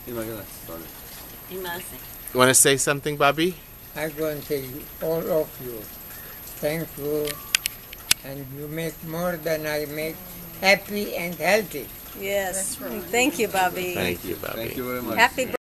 You want to say something, Bobby? I'm going to say all of you, thank you, and you make more than I make, happy and healthy. Yes. Thank you, Bobby. Thank you, Bobby. Thank you very much. Happy